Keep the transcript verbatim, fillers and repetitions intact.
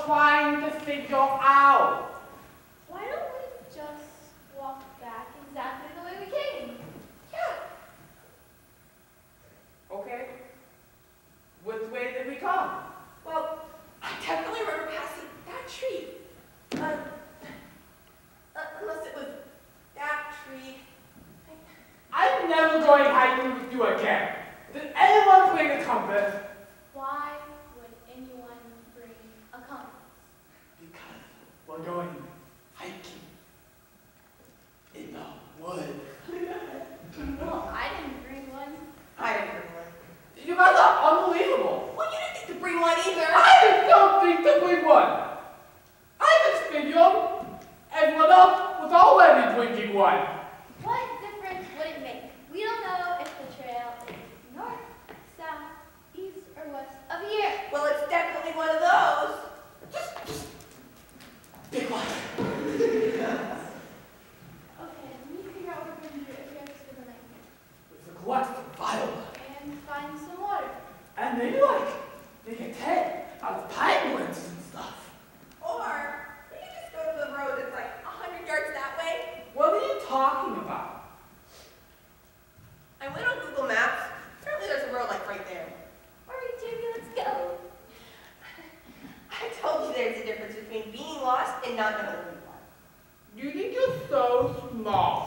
trying to figure out. Why don't we just walk back exactly the way we came? Yeah. Okay. Which way did we come? Well, I definitely remember passing that tree. Uh, uh, unless it was that tree. I'm never going hiking with you again. Did anyone bring a compass? Why would anyone bring a compass? Because we're going hiking in the woods. Well, I didn't bring one. I didn't bring one. You guys are unbelievable. Well, you didn't think to bring one either. I don't think to bring one. I just figured everyone else was already bringing one. What difference would it make? We don't know if the trail is north, south, east, or west of here. Well, it's definitely one of those. Just, just be quiet. Okay, let me figure out what we're going to do if we have to spend the night here. We should collect some firewood. And find some water. And maybe like make a tent out of pine woods and stuff. Or we could just go to the road that's like a hundred yards that way. What are you talking about? I went on Google Maps. Apparently there's a road like right there. All right, Jamie, let's go. I told you there's a difference between being lost and not knowing where you are. You think you're so smart.